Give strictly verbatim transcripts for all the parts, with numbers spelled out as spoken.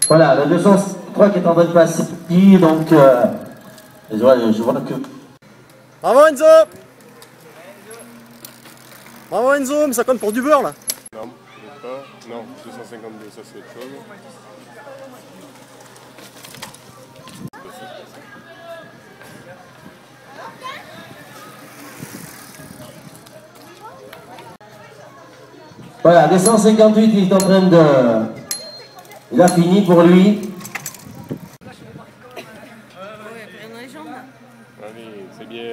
Voilà, le deux cent trois qui est en train de passer, donc euh, je, vois, je vois que... Bravo Enzo! Bravo Enzo, mais ça compte pour du beurre là! Non, pas. Non, deux cent cinquante-deux, ça c'est autre chose. Voilà, deux cent cinquante-huit, il est en train de... Il a fini pour lui. Allez, c'est bien.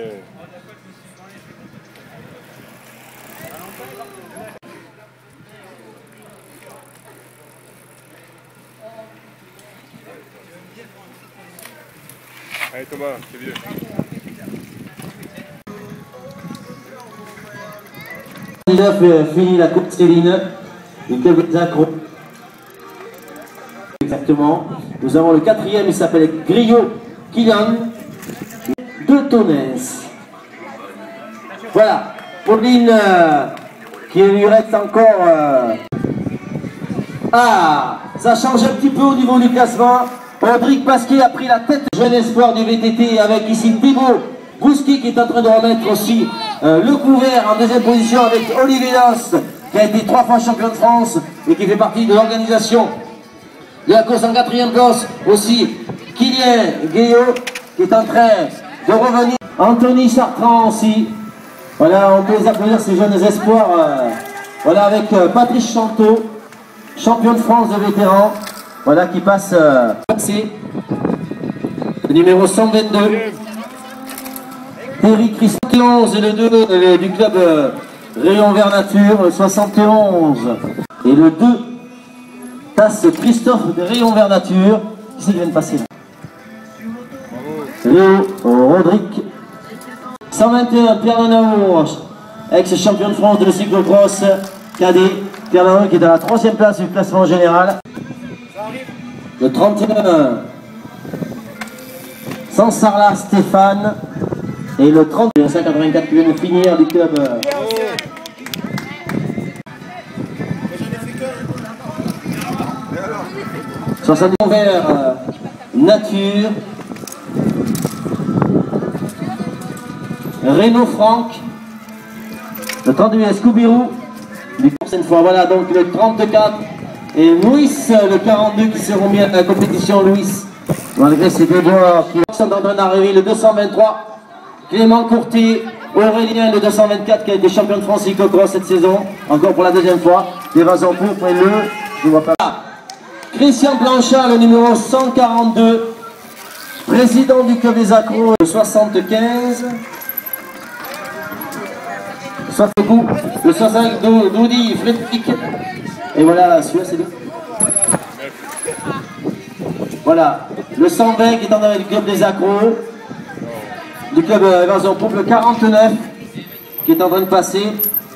Allez Thomas, c'est vieux. Il a fait, fini la Coupe Céline, le club des accros. Exactement. Nous avons le quatrième, il s'appelle Griot Kylian de Tonnes. Voilà, Pauline, euh, qui lui reste encore... Euh... Ah, ça change un petit peu au niveau du classement. Rodrigue Pasquier a pris la tête. Jeune espoir du V T T avec ici Thibaut Bouski qui est en train de remettre aussi euh, le couvert en deuxième position avec Olivier Lost qui a été trois fois champion de France et qui fait partie de l'organisation de la course en quatrième place. Aussi Kylian Guéot qui est en train de revenir. Anthony Chartrand aussi. Voilà, on peut les applaudir ces jeunes espoirs. Euh, voilà avec euh, Patrice Chanteau, champion de France de vétérans. Voilà qui passe. Euh, le numéro cent vingt-deux. Terry Christian onze et le deux euh, du club euh, Rayon Vert Nature, soixante et onze. Et le deux, passe Christophe de Rayon Vert Nature. Qui c'est qui vient de passer là? Léo Rodrigue. cent vingt et un, Pierre Lenaour, ex-champion de France de cyclocross cadet. Pierre Lenaour qui est dans la troisième place du classement général. Le trente et un, Sansarla Stéphane. Et le trente, le cent quatre-vingt-quatre qui vient de finir du club. Euh... soixante vers euh, Nature. Renaud Franck. Le trente-huit Scooby-Roo. Du prochaine fois, voilà donc le trente-quatre. Et Louis, le quarante-deux qui seront mis à la compétition, Louis. Malgré ces deux joueurs qui sont en train d'arriver, le deux cent vingt-trois. Clément Courtier, Aurélien, le deux cent vingt-quatre qui a été champion de France cyclocross cette saison, encore pour la deuxième fois. L'évasion pour et le, je ne vois pas. Christian Blanchard, le numéro cent quarante-deux, président du club des accros, le soixante-quinze. Soit le coup, le soixante-cinq, Doudi, Frédéric. Et voilà, celui-là c'est lui. Voilà, le cent vingt qui est en train du club des accros. Du club euh, Évasion Poupe, le quarante-neuf qui est en train de passer.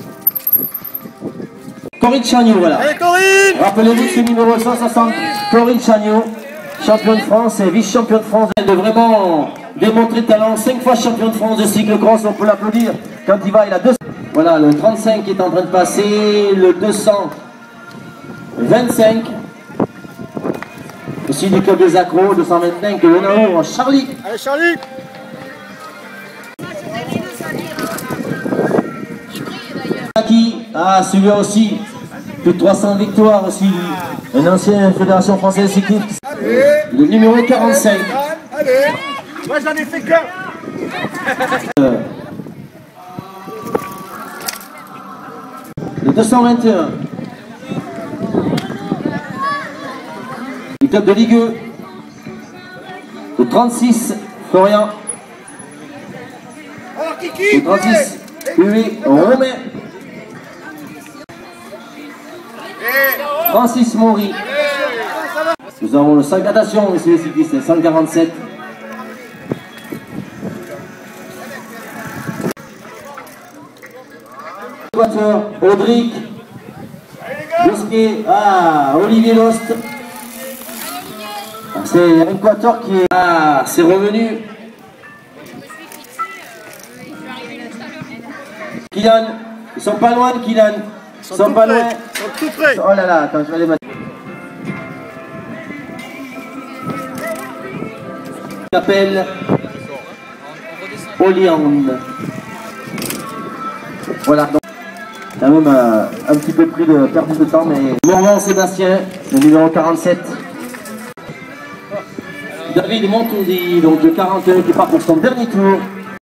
Corinne Chagnot, voilà. Allez Corinne! Rappelez-vous ce numéro cent soixante, Corinne Chagnot, champion de France et vice-champion de France. Elle de vraiment démontrer de talent, cinq fois champion de France de cyclocross, on peut l'applaudir. Quand il va, il a deux. Voilà, le trente-cinq qui est en train de passer, le deux cent vingt-cinq. Aussi du club des accros, deux cent vingt-cinq, le numéro Charlie. Allez Charlie! Ah, celui-là aussi, plus de trois cents victoires aussi, un ancien Fédération Française Cyclisme, le numéro quarante-cinq. Allez, moi j'en ai fait qu'un. Euh, le deux cent vingt et un. Du club de Ligue deux. Le trente-six, Florian. Le trente-six, Louis Romain. Francis Maury. Nous avons le cinq, attention, messieurs les cyclistes, le cent quarante-sept. Audric. Bousquet. Ah, Olivier Lost. C'est l'Équateur qui est. Ah, c'est revenu. Kylian. Ils sont pas loin de Kylian. Ils sont, sont pas loin. Ils sont tout près. Oh là là, attends, je vais les mettre. Appelle Oliande. Voilà, donc quand même euh, un petit peu pris de perdu de temps, mais Morvan Sébastien, le numéro quarante-sept. David Montoudi, donc de quarante et un qui part pour son dernier tour.